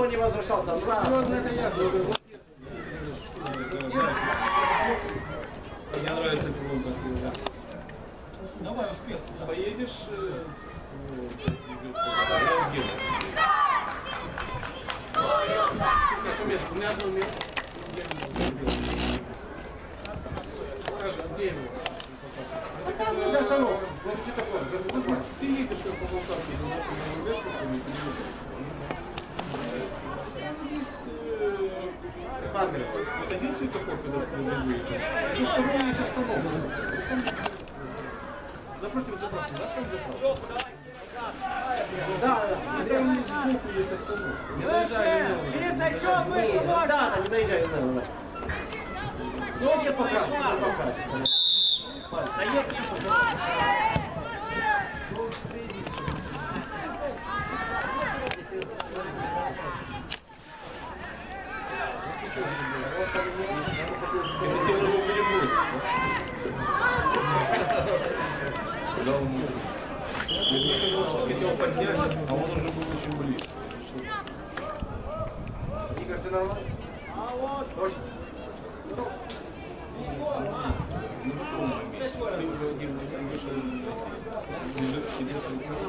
никто не возвращался обратно. Серьезно, это ясно. Мне нравится пилотка. Давай, успех. Поедешь с Разгина. У меня одно место. Скажи, где его? За остановку. Ты едешь как по Полтавке, есть Камера. Вот один светофор, когда ты уже выехал. И второй есть остановка. напротив заправки, да? Там заправка? Да, Там сбоку есть остановка. Не доезжай на да, не доезжай, да. Ну, вообще покрасить, не покрасить. Я хотел его перебросить. Да, он хотел поднять, а он уже был очень близко. Игорь, все нормально? Точно? Не вышел он. Вышел. Лежит, сидится.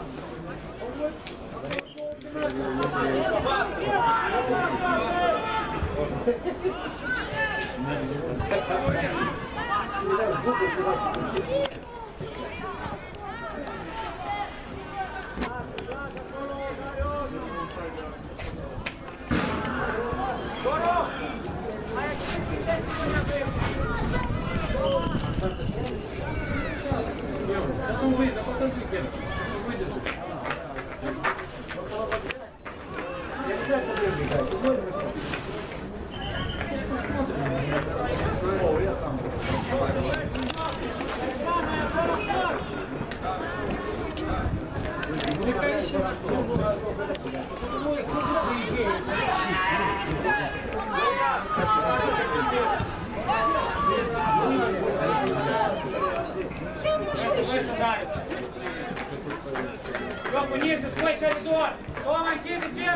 Сейчас он выйдет, а потом сейчас он выйдет. Жопу ниже, свой коридор! Тома, кидайте!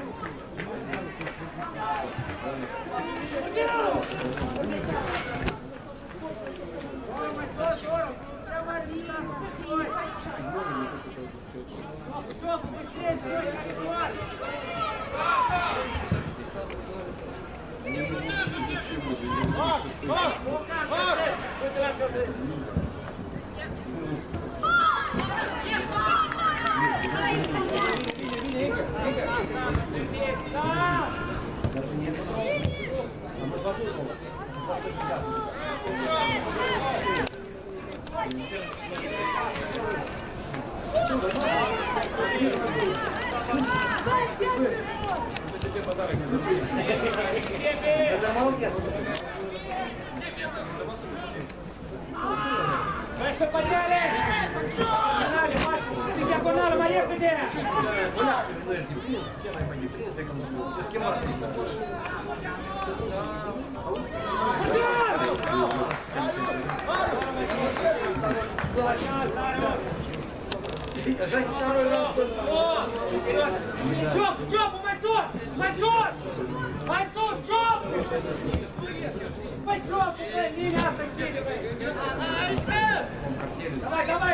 Выше подняли! Погнали, Макс! Ты диагонально, Мария, где? Жоп, Жоп, Майсур! Майсур! Майсур, Жоп! Майсур, не мясо стили, давай, давай!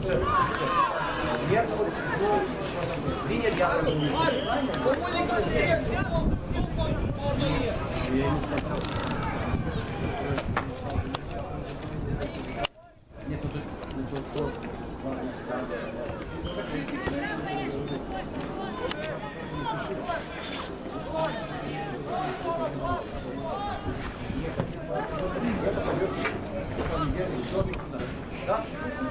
Нет, Виня Диана. Нет, уже да?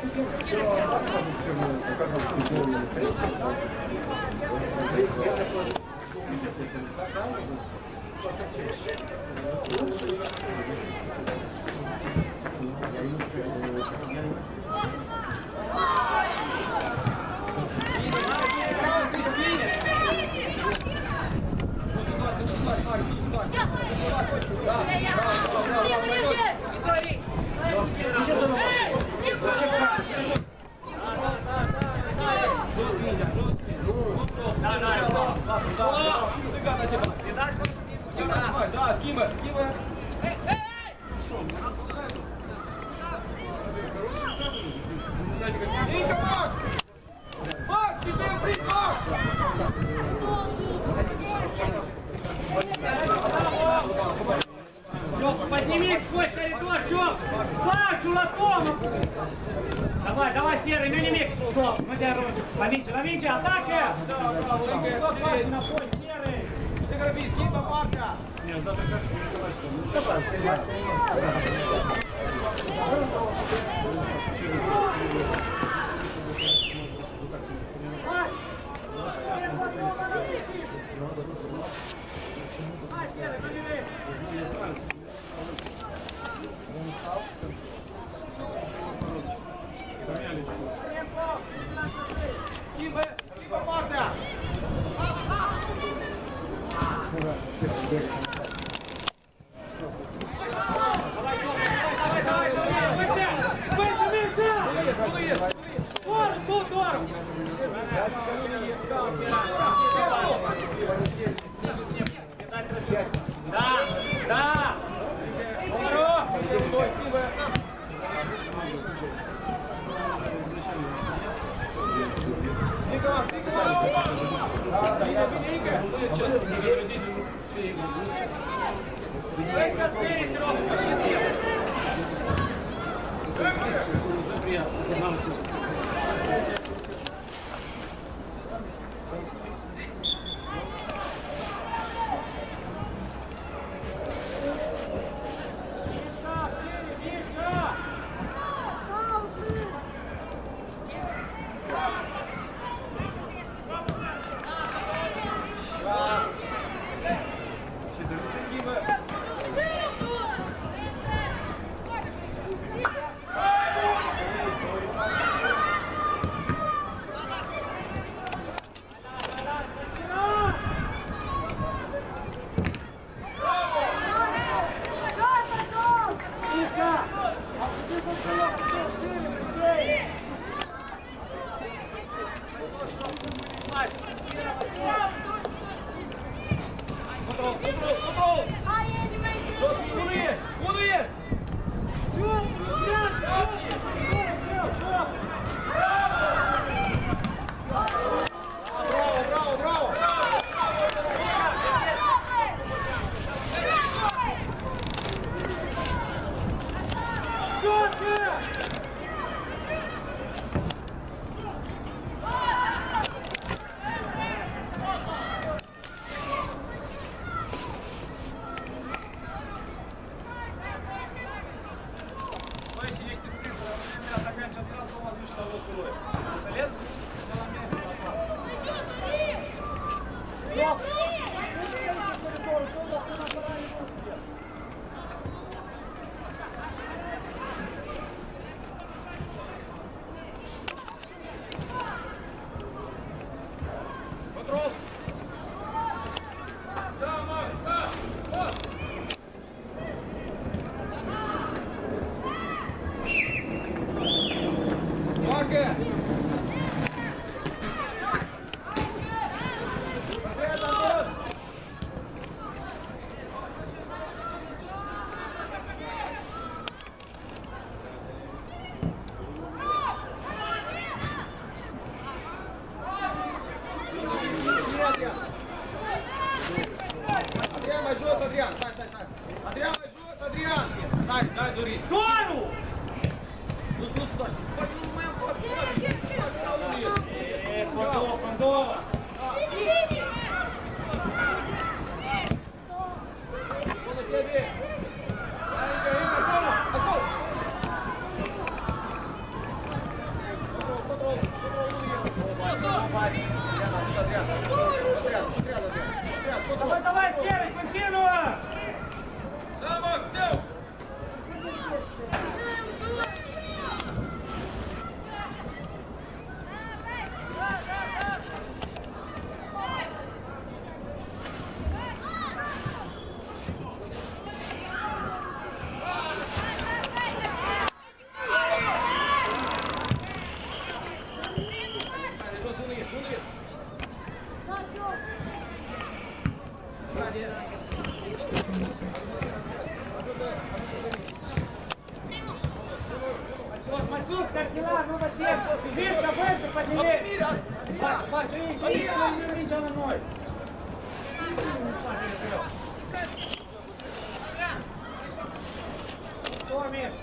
Да, Кима. Макс, тебе прикол! Поднимись сквозь коридор, Чёп! Клав, чулаком! Давай, Серый, мини-микс! Стоп, мы держим. Ловите, атаки! Паш, на поле, Серый! Ты грабит, Кима, Марка! Кима, Марка! Да! Sus, Cartilar, nu vă țin! Virca, vârță, pătile! Faci aici, aici, nu nici la noi! Dormi!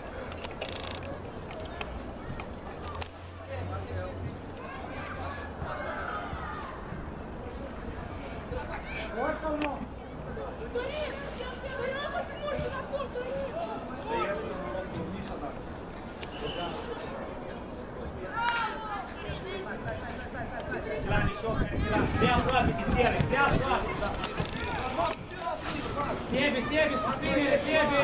Ori sau nu? Stea aproape de serie, stea aproape! Тебе, спасибо, тебе!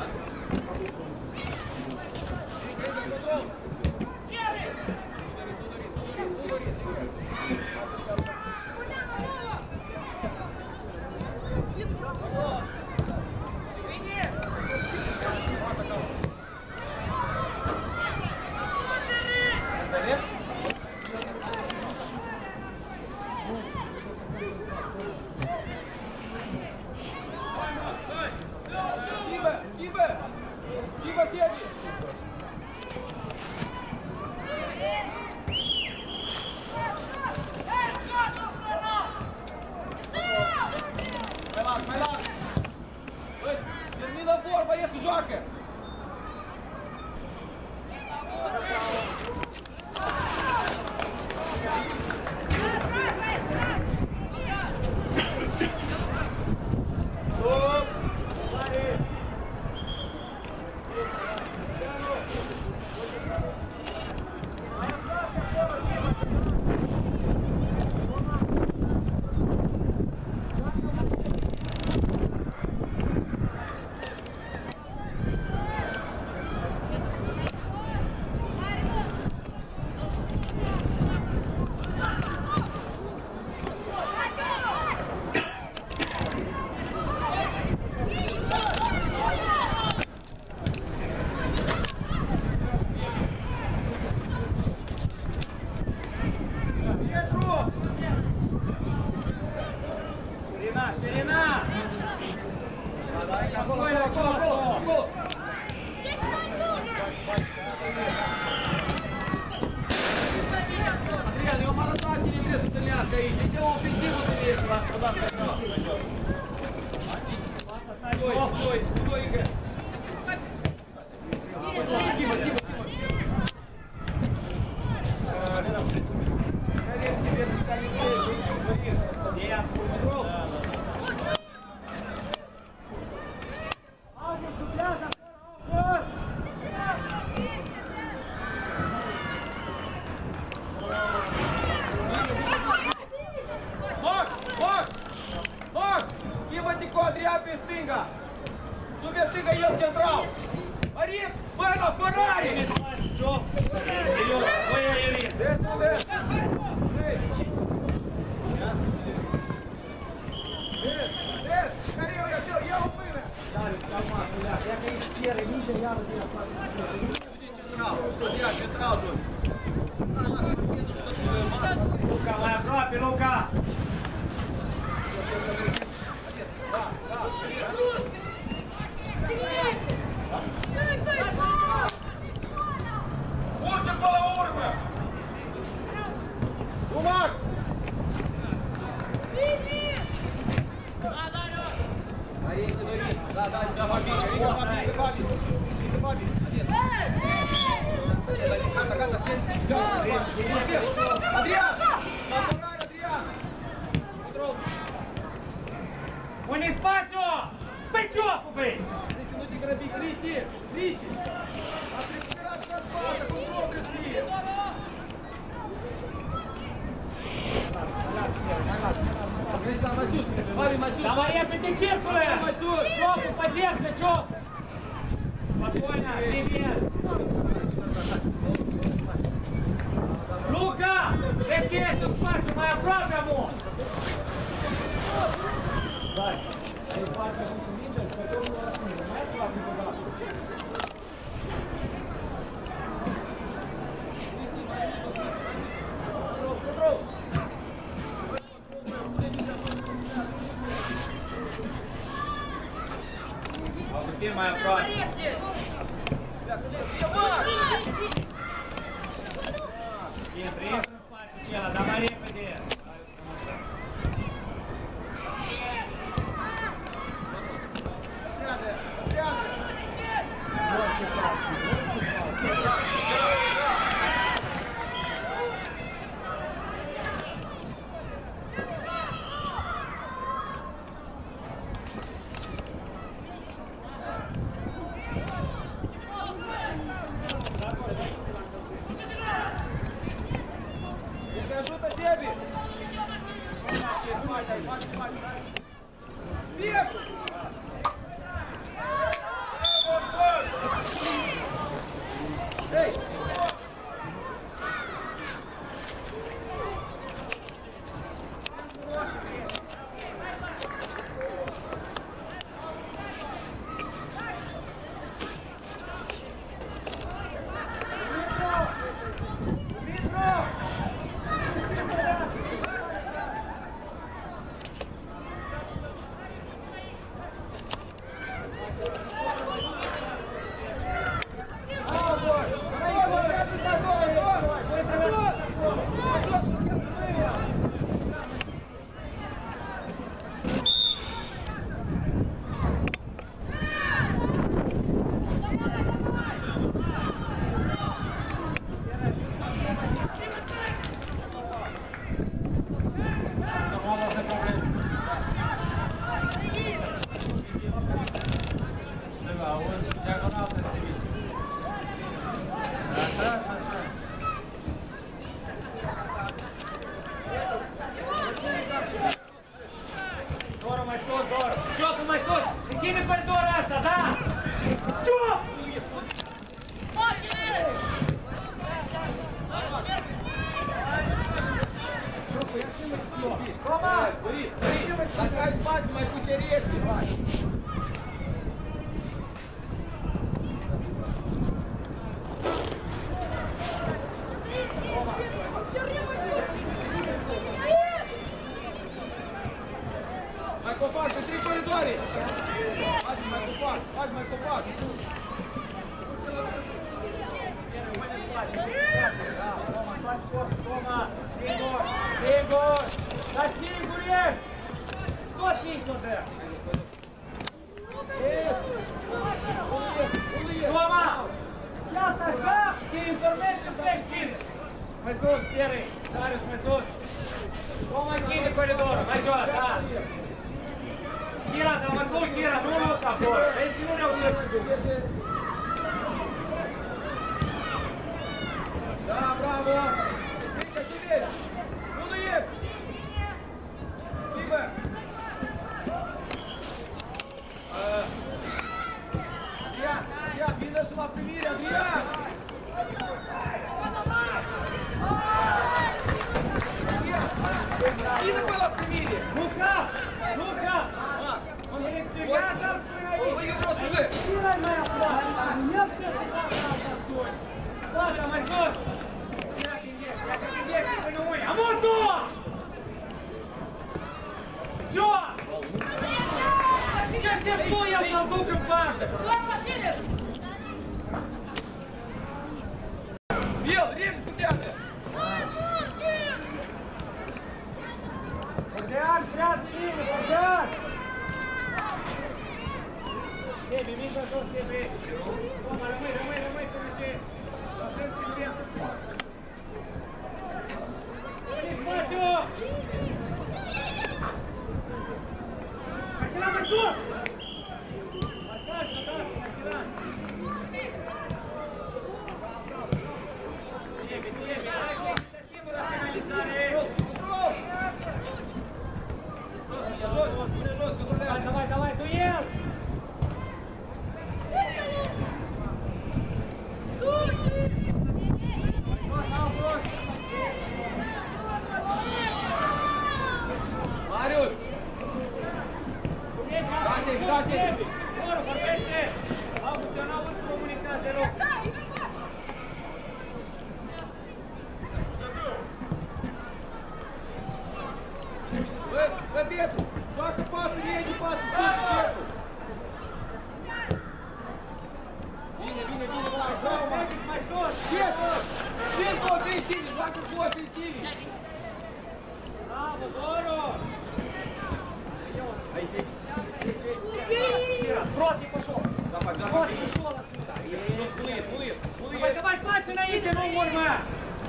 Luca, mai aproape, Luca! Uite pe la urmă! Umar! Unde-i spațiu? Pe ciopul, băi! Nu te grăbi, Cristi! Cristi! A precuperat pe spate, control, Cristi! Давай repede, circulă! Ciopul, pe zescă, ciop! Spokojna, привет! Luca! Vedeți, în spațiu, mai aproape, amor! Dai, ai parte cu mingea și pe domnul răspunde, mai aproape de la. Augustin mai aproape. Marcela, dar mai repede. Ajută, Debi! Bine! Ei! Dora, mai sus, Dora! Ciopă mai sus! Închide coridorul ăsta, da? Ciop! Hai, Dori! Dacă ai spate, mai cucerește! Mai copac, sunt 3 coridoare! Hai mai copac, hai mai copac! Toma! Sigur! Sigur! Dar sigur ești! Tot singur dă! Toma! Ia asta așa și informezi și plec bine! Mai sus, Terry! Darius, mai sus! Toma închide coridorul, mai jos, da! Chira, dar mai sus, Chira, nu loc acolo! Vezi, nu reușești să duc! Da, bravo! Uite, cine ești? Nu ești! Libă! Adrian, vină și la primire, Adrian! Vină pe la primire! Luca! Luca! Electrificat-l până aici! Păi eu vreau să văd! Tira-i mai aproape! Ia pe Gata, mai sus! Ia-te injecție până unii! Amutul! Joa! Ce te spui el să-l duc în parte? El, repede cu teatră! Bogdan, trează bine, Bogdan! Debi, mică jos, Debi! Toma, rămâi, până ce... Lăsăm prin viață! Ești, Matiu! Marcela, mai sus! Marcaș, Marcela! Debi, hai, ești singură la finalizare! Давай, дуел! Marius! Date! Bora, vorbește! Au funcționat mult comunicație, rog! Bă, Pietru! Joacă pasul, vie de pasul, Pietru! Bine, bravo! Mai sus! Pietru! Pietru, ofensivi! Joacă cu ofensivi! здорово! Кира, против пошел! Против ушел отсюда! Давай, давай, пальцы на Игорь, ну, Мурма!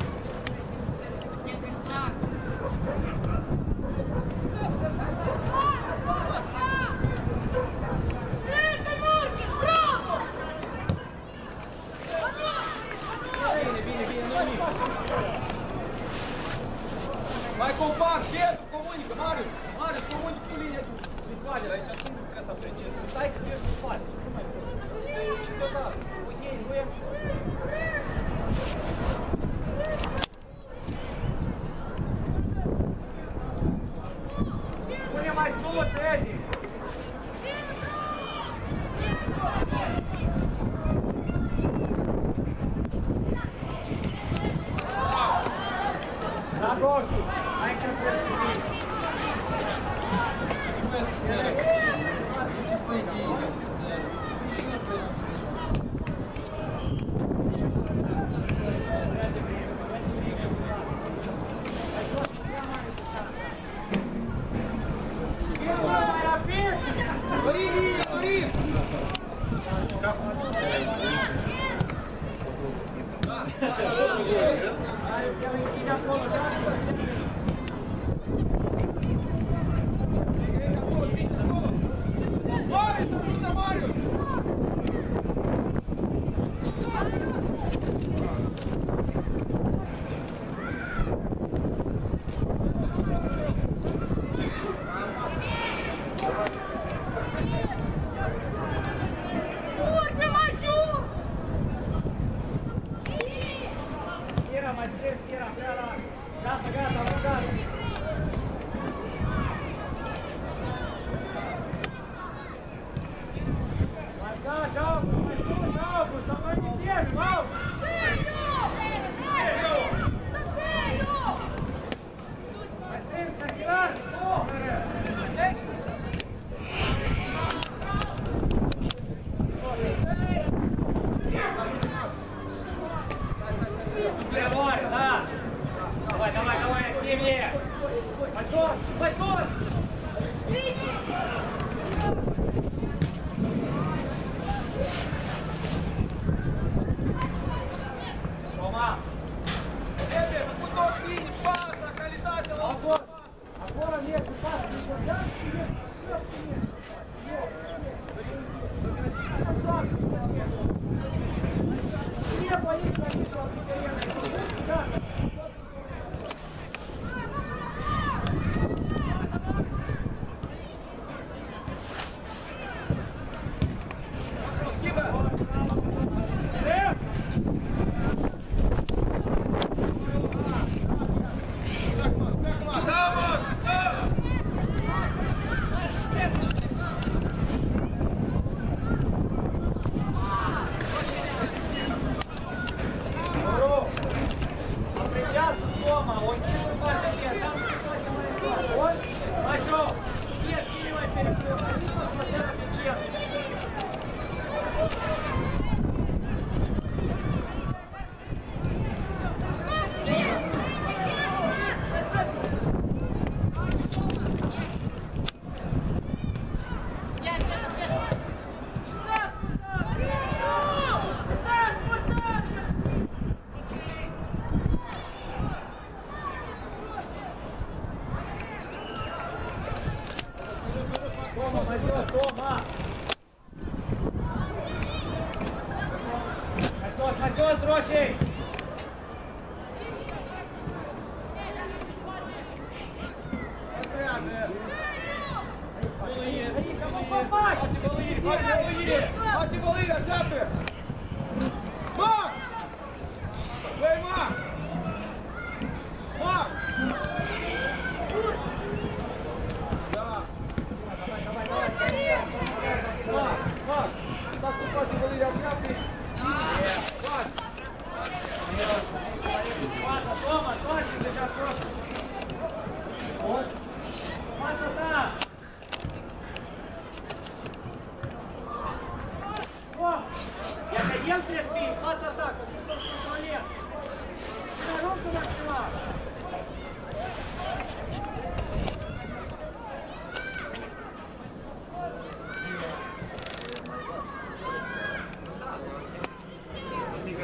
Vai compar, Pedro, comunica, Mário, comunica com linha do quadro, aí já tem que essa frente. Sai que deixa no quadro. Põe mais duas, Ed. Dá gosto. Vai que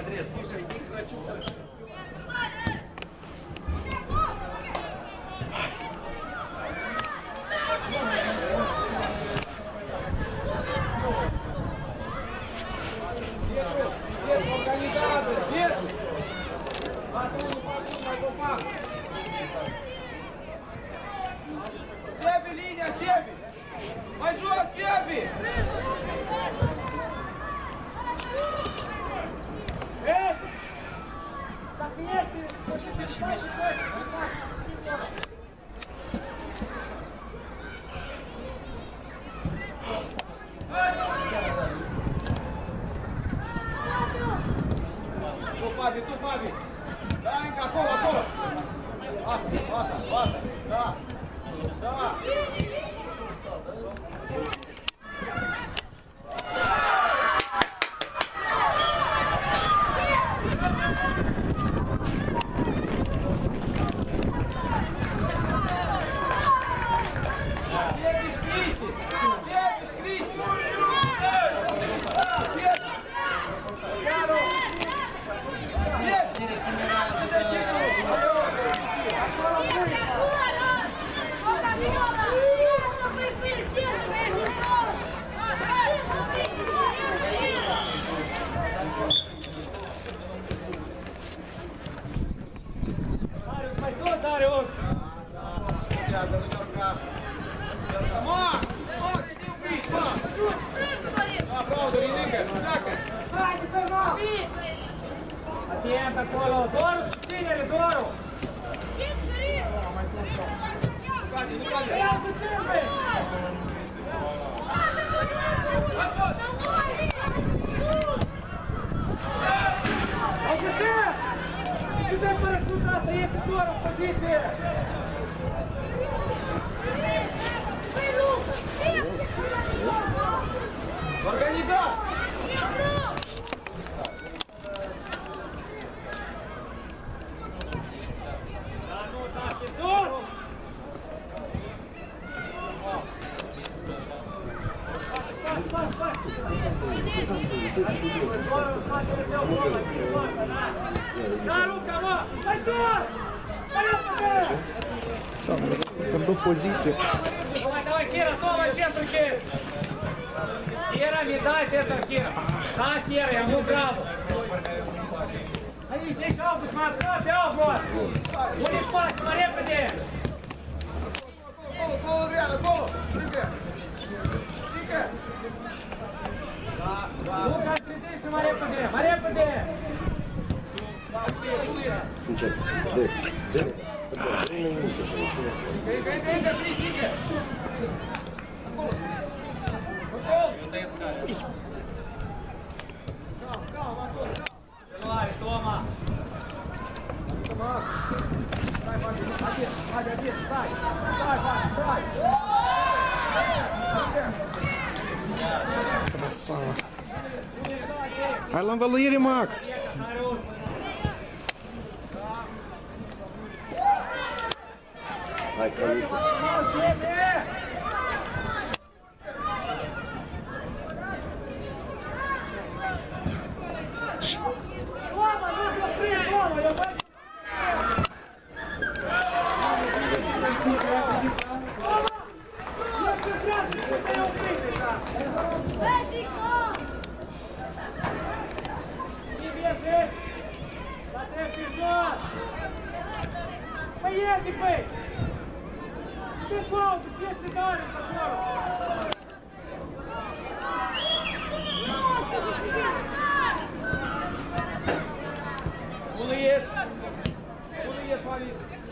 Андрей, слушай, не хочу больше. Тебе, линия, тебе! Мажор, тебе! Эй! Так нет, ты... Tu, Fabi! Da, încă acolo, acolo! Asta, da! Da! Atento acolo, Doru, ține-le, Doru! Ia putere! Au putere! Și dă fără scuta să iei pe Doru, poziție! Organizați! Când dau poziție. Давай, Кира, снова в центр, Кира! Кира, не дай это, Кира! Да, Кира, я ему грабу! Они здесь шалку смотрят, опять вот! Будет спать, смотри, где! Голову рядом, голову! Прыгай! Прыгай! Ну, как следишь, смотри, где! Смотри, где! Давай, Тома! Красава. Айлан Валерий, Макс. Hai, căluță. Тома, нужно прыгать, Тома, я пойду! Поехали, Бэй! Ты паузу, здесь ты даришь, Unul ies! Unul ies, Fabi!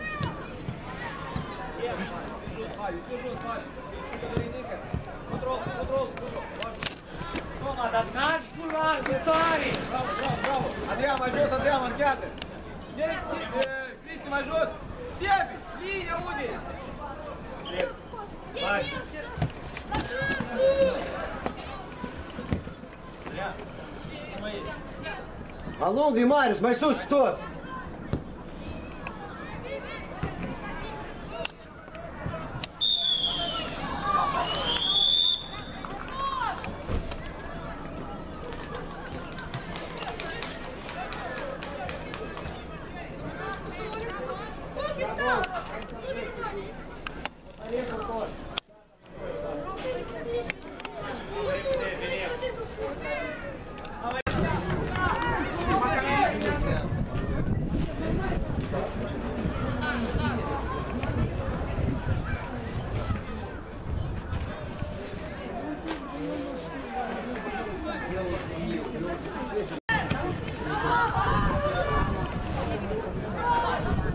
Ies, Fabi! Sus, Fabi! Control! Тома, да наш кулак, Виталий! Bravo! Adrian, mai jos, Adrian, marchează! Cristi, mai jos! Tebi! Linia, unde? Vai! Alungă-i, Marius, mai sus tot!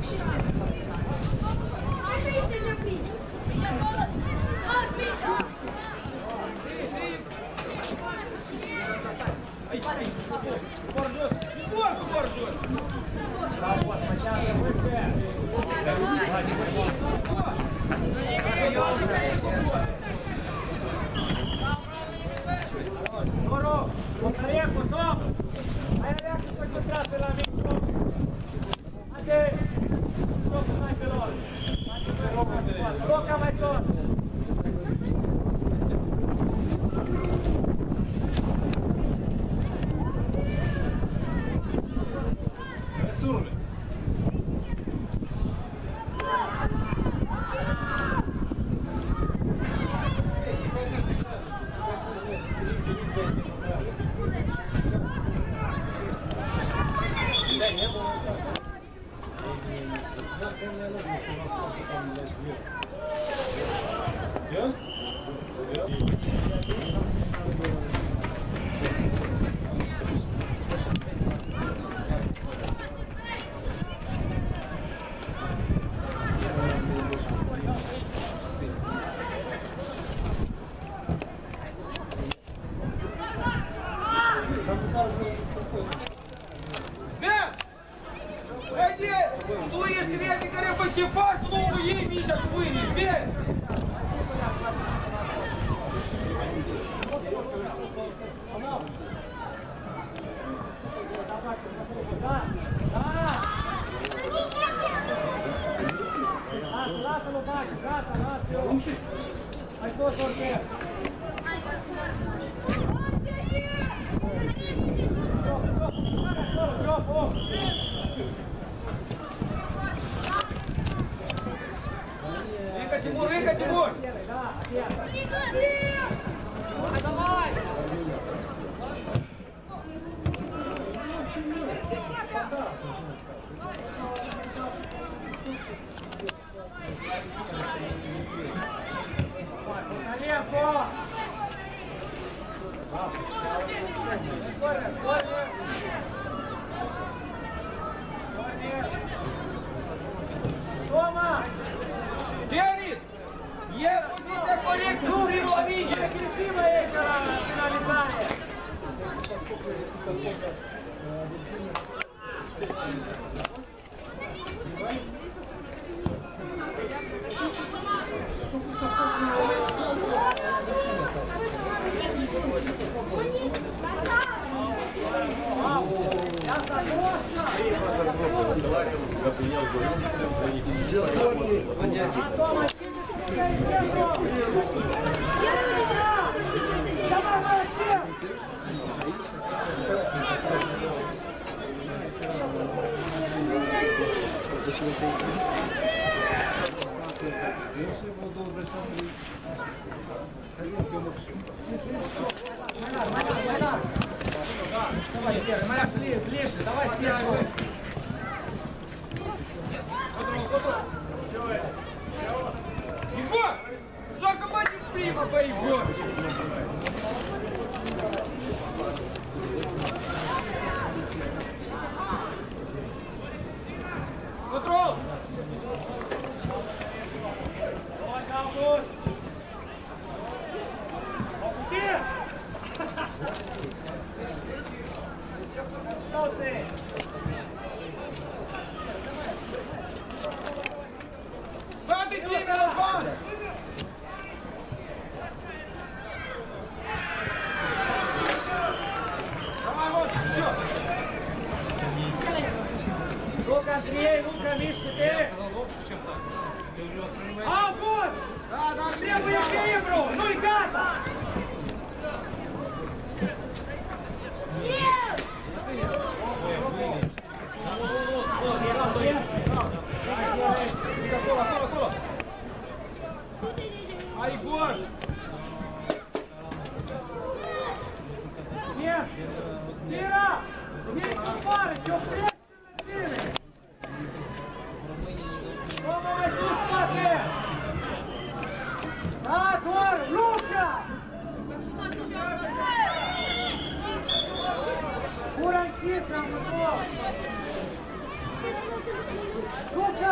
Luca!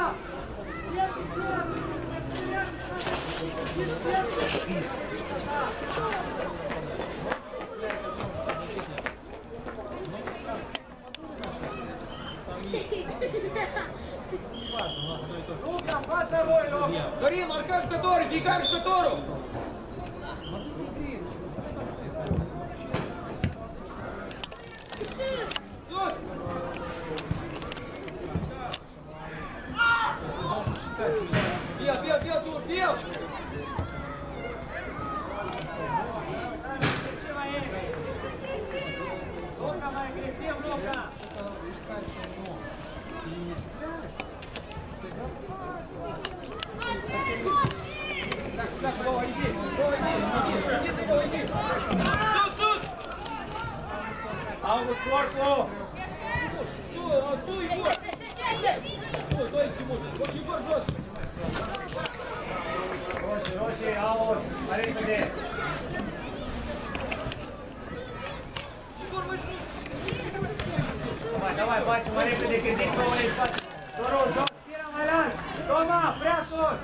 Luca, față voi, Luca! Dorin, marcăm jucătorul, fiecare jucătorul! Sus! Bia, tu, Bia! Ce mai e? Luca, mai agresiv, Luca! August, corpul! Tu, Igor! Tu, doi, Timur! Igor, jos! Roșii, August, mai repede! Igor, mă jos! Давай, бачу, mai repede, că zic că o le faci! Doru, joc, tira mai larg! Toma, prea sus!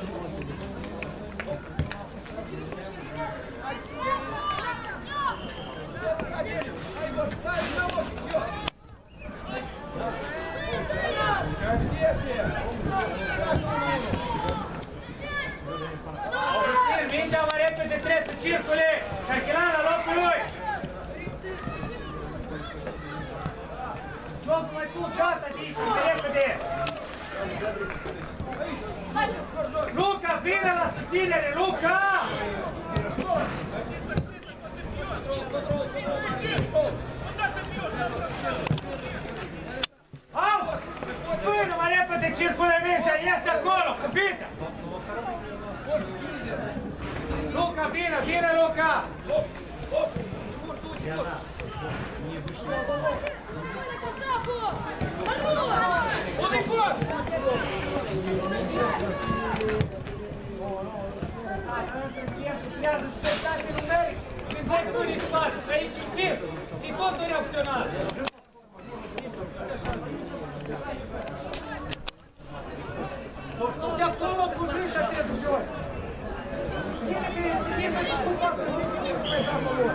Augustin, mingea mai repede trebuie să circule! Cachilan la locul lui! Joc mai sus, gata, Dici, repede! Luca, vine la susținere, Luca! Au! Până mai repede circule mingea, este acolo, cu Pita! Luca, vine, Luca! Unde Igor? Aici închis! E totul reacționat! De acolo cu grijă trebuie să ori! Cine să nu facă nimic pe capul lor?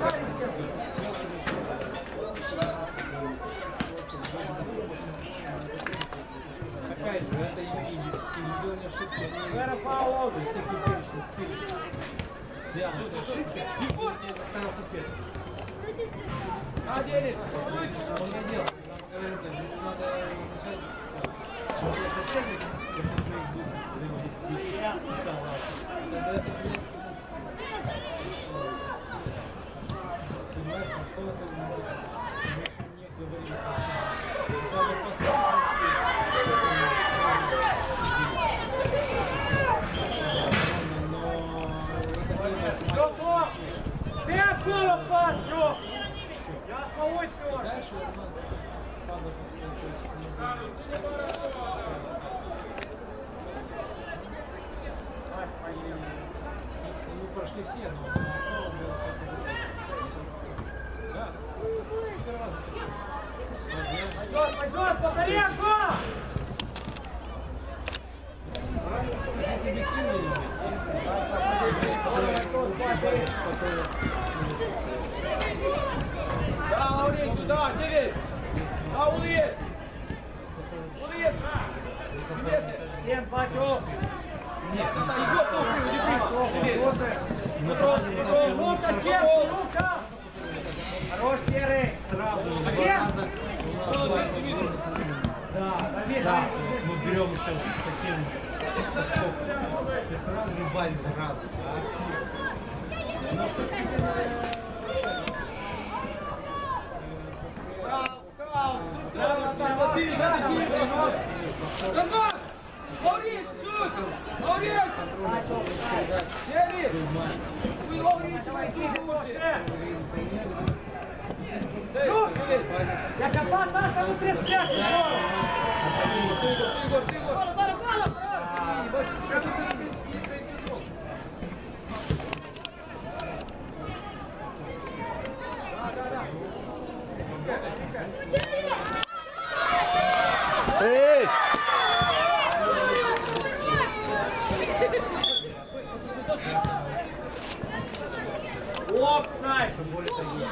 Опять же, это индивидуальная ошибка. Вера фаул! Если теперешний фильм. Диана, это ошибка. И вот я остановился первым. Один! Он не делал. Говорю, здесь надо держать. Чтобы соперник, если своих быстро взаимодействий и стал лучше. Тогда это будет... Понимаешь, насколько это не говорили. Надо Джо, ты акула, пас, Джо! Я свой тёр! дальше у нас падает мы прошли все, но да. Пойдёт, повтори акула! Да, Аурин, туда, 9! Да, Улиет! Улиет! Всем бачок! Да, Игор, не прима! Лука, честный, Лука! Хорош, серый! сразу Один! да, Давид, да, мы берем еще с таким соскоком. Сразу же в базе сразу. Аурин, Сус! Аурин! Сери! Вы Аурин, я копал, надо не прицепить! Эй! знает, что более такие.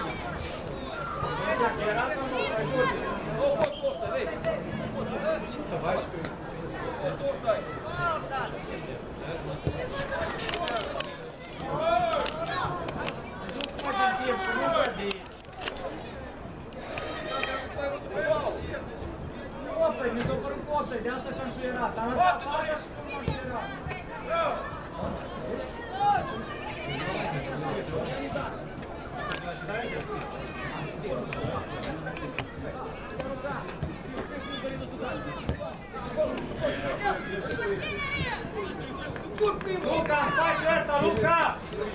Опа, не запаркоться, дядя шаншира. Там запаркоться, шаншира. Luca, stai testa, Luca!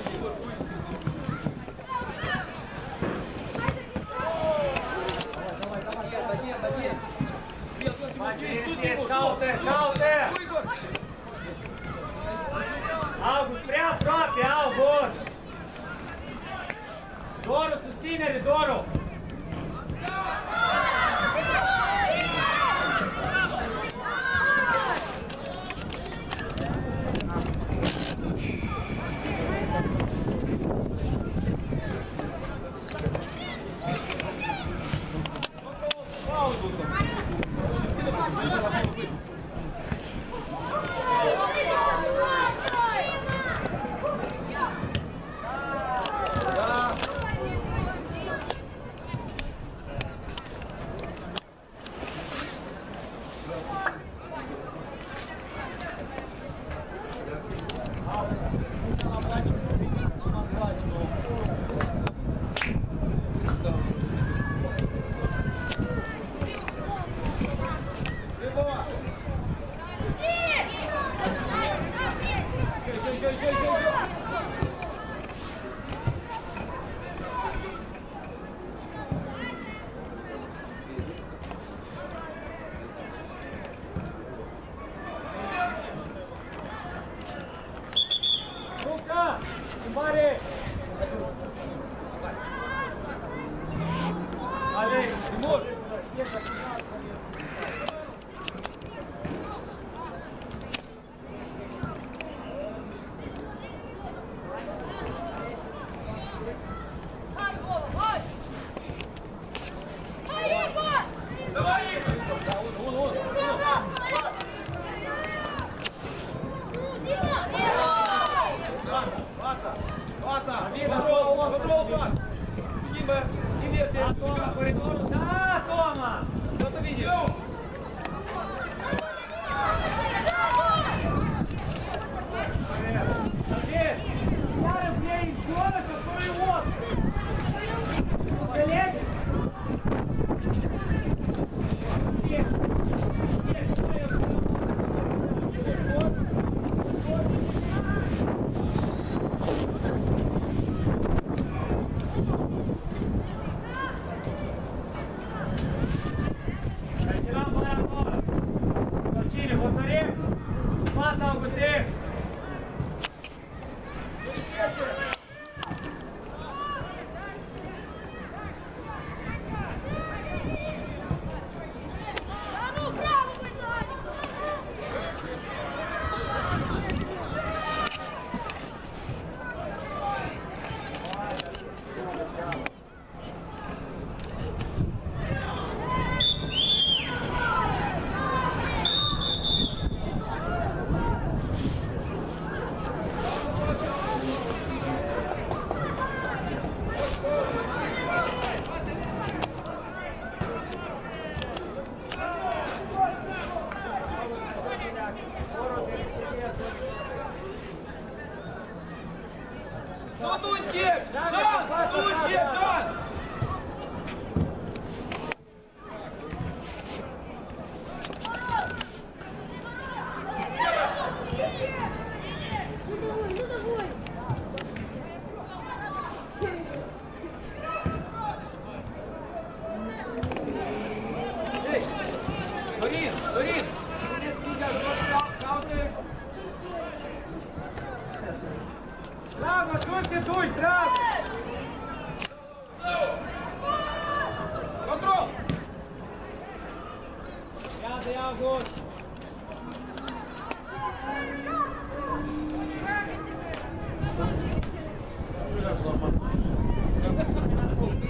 Caute! August, prea aproape, August! Doru, susținere, Doru!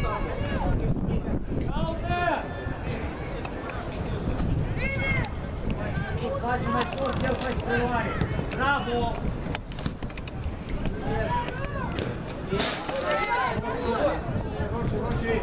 Caută! Faci mai scurt, el faci preluare. Bravo! Roșii.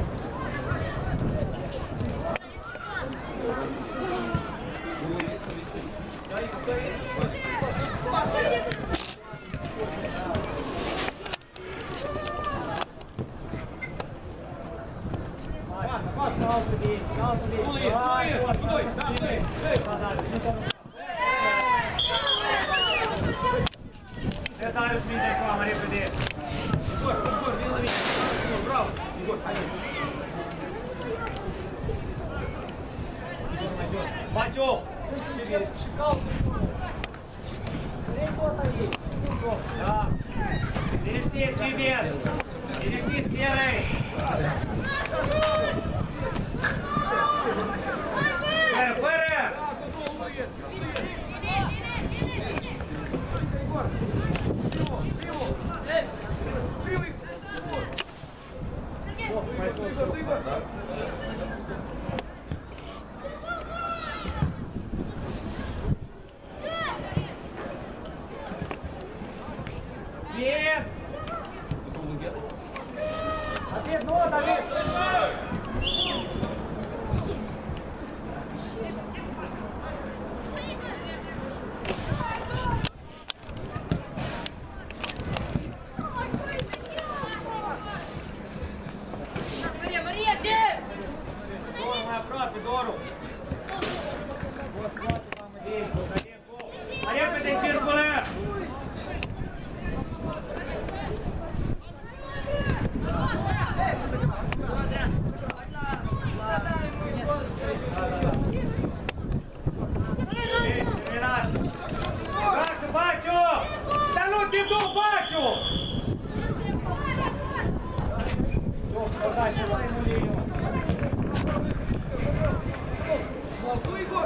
Darius vine acum, mai repede. Igor, vine la mine. Igor, bravo. Igor, hai. Baciu! Și caută. Trei tot aici. Da. Liniștit, Cibir. Liniștit, Pierei. Fără! Нет! Ответ, ну, Давид! Мария, где? Дору, моя правда, Дору! Вот, вот, мама, здесь, вот, один гол! А я пойду циркуле! Baciu! Dar nu te duc, Baciu! Eu, scodați și mai mult eu. Молодой Игор!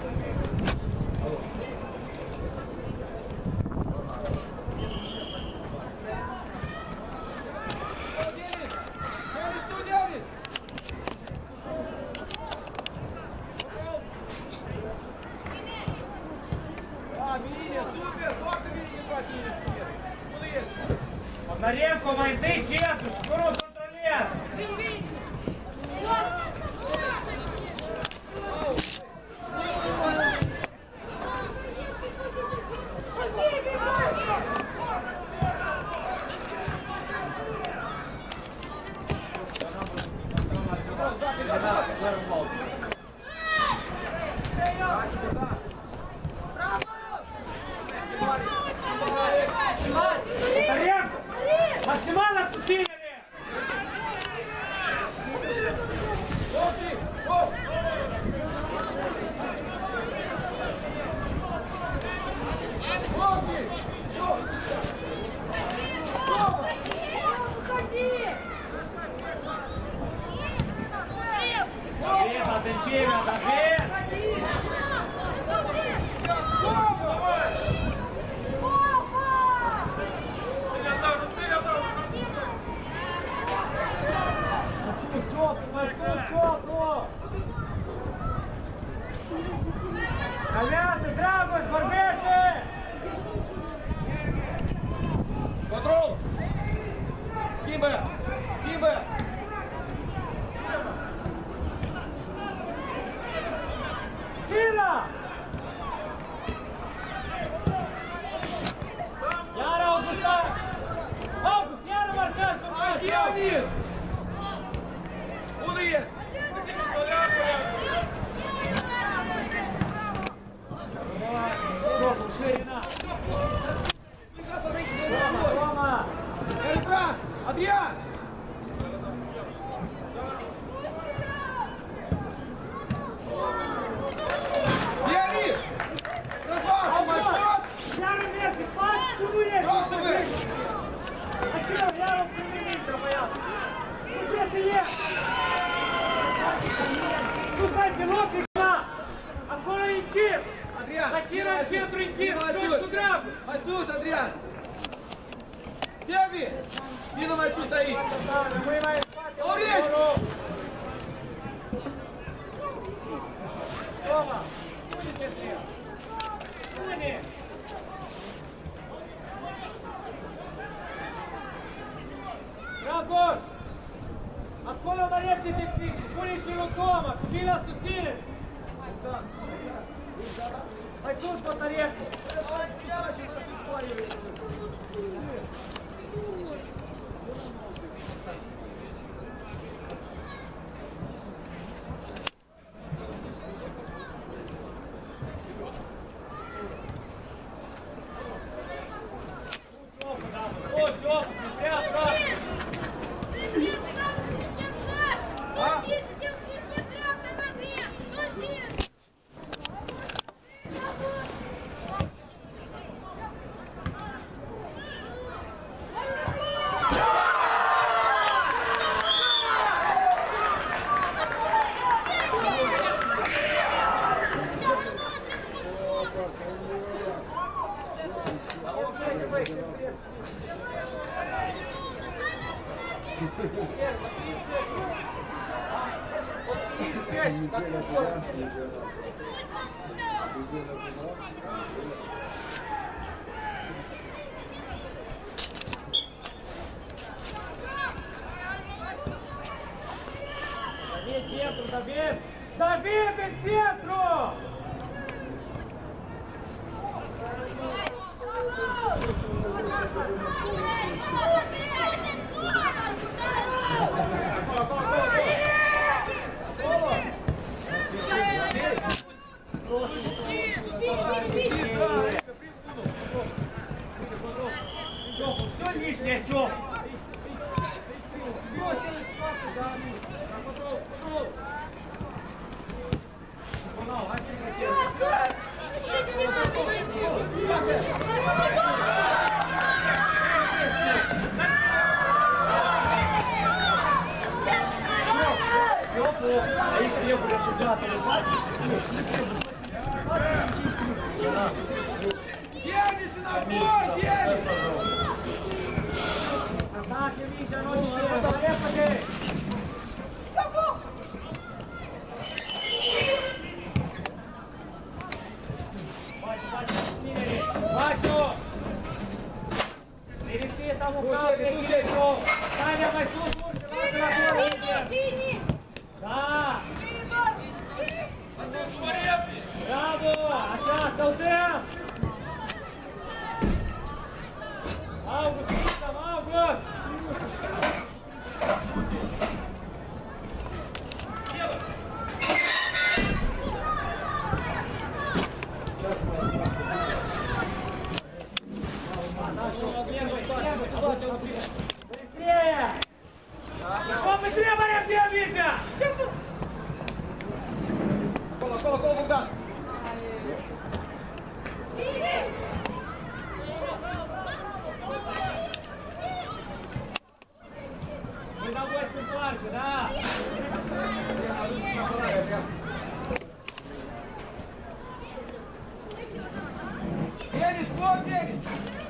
Назаренко, mai întâi centru și nu controlează. Назаренко, максимально susținere! David, atenție, David! Aliată, Dragoș, vorbește! Control! Schimbă! Schimbă! Fila! Iar August! August, iar marchează! Дионис! Unde e? Рома! Эльфран! Адриан! Дионис! Разбавь, маршрут! Iar merge, faci cum nu ești! Просто вы! Acela, iar o prim-ministru, băiatul! Nu trebuie să ieși! Nu stai pe loc, e clar! Acolo e închid! Adrian! Lachira în centru închid! Joci cu dragul! Mai sus, Adrian! Sebi! Vină mai sus aici! Rămâi mai în spate! Aureș! sus pe tăriecul. David! David, în centru! Все лишнее, Тём! Ataque, Mídia, não de pé, tarefa dele! Baixo! Verifica, tá mocado, verificou! Sai, mais tudo, lá pela bola! Tá! Bravo! Achaca o tempo! Algo, fica, algo! Быстрее! О, быстрее, Боря, Витя! Кола, Богдан! Мы на 8 парке, да? Денис, вот Денис!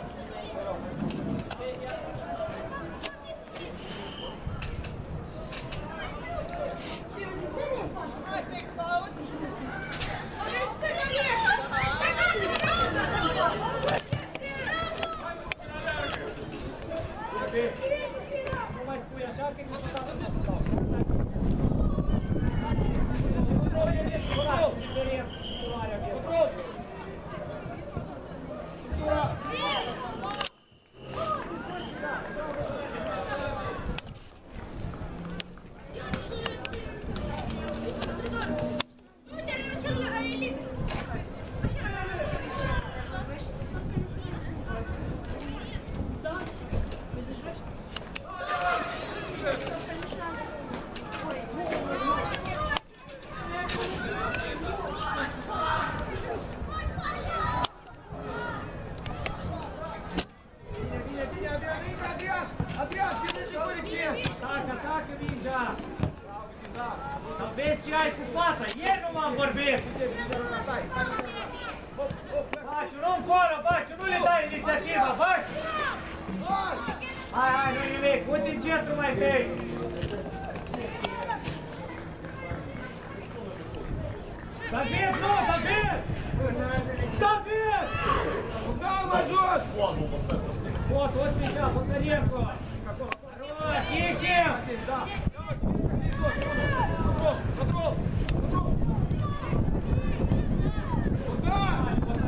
Nu mai spui așa că nu stau în stau. Atacă, Mingea! Să vezi ce ai cu fața, ieri nu m-am vorbit! Baciu, nu încolo, Baciu, nu le dai inițiativă, Baciu! Hai, nu nimic, uite în centru mai tăi! David, nu, David! David! Da, mă jos! Вот, вот сейчас, вот тарелку! Хорош, ищем! Куда?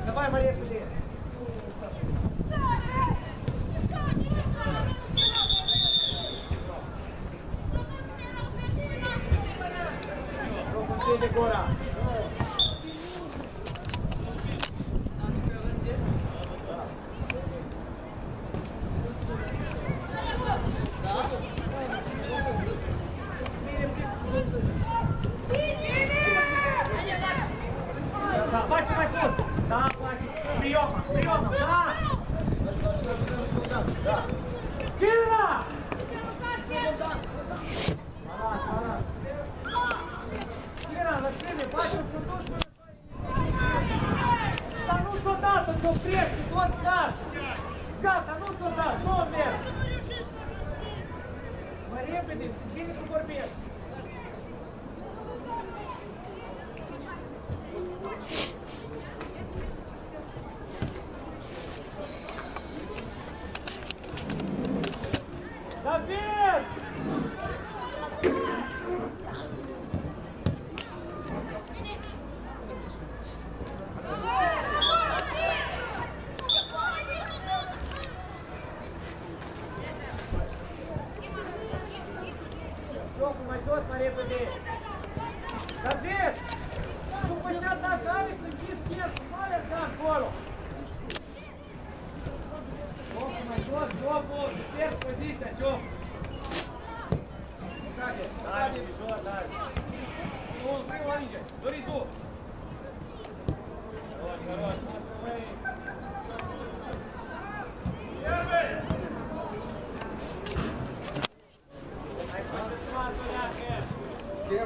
Давай, Мария, туди. Gora. Да, бачу, бачу. Да, бачу. Прийомом, прийомом, да. Кіра! Кіра, на спині, бачу, що тут. Та ну сюди, тут до прежде, тут газ. Газ, а ну сюди, номер. Марія, піди, сидіть у борбі. Давид! Что, помойдет, Мария, побей! Давид! Ну, понятно, оставить, иди в стенку, смотрят, как гору! Помойдет, жопу, теперь позиция, Тём! Дальше, еще дальше. Он прыгал, Андрей. Дори тут. Хорош. Первый. С кем?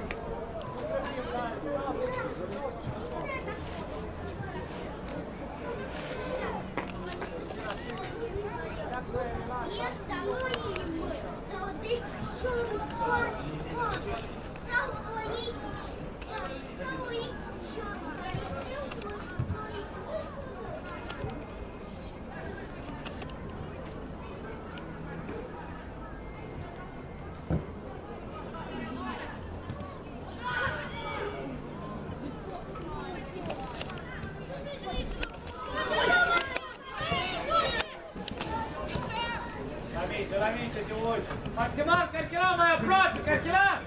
Максимал, Каркера, моя против, Каркера!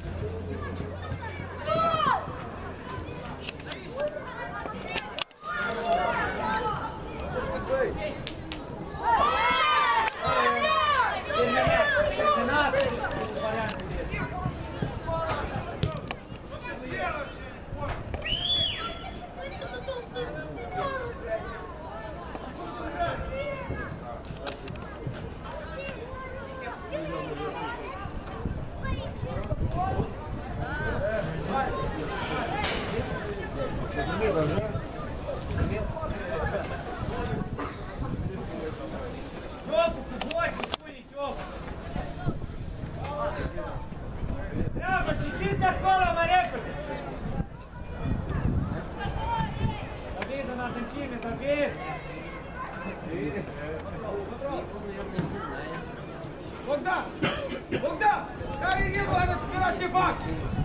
Богдан! Богдан! Care e regula de curat ce fac?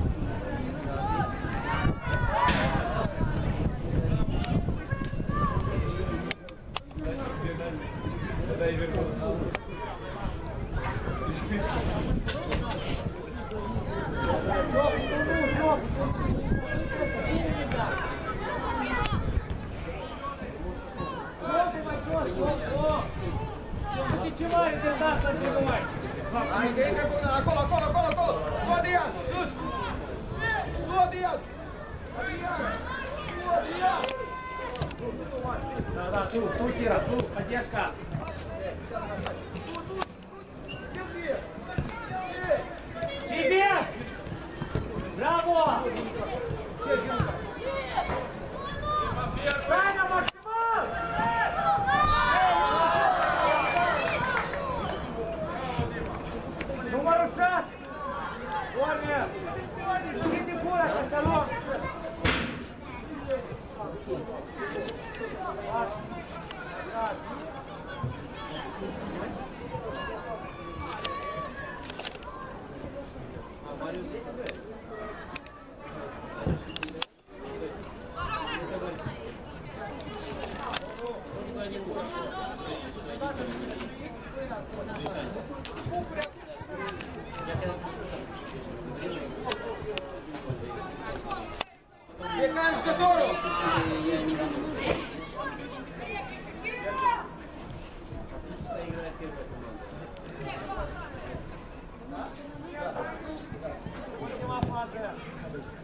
Hai, că e acolo, acolo, acolo, acolo! Lodian, sus! Lodian! Lodian! Да, ту, Кира, ту, поддержка. Тебе! Браво! Саня, максимал! Ну, Марушат! Форме! Иди город, осторожно! Итак,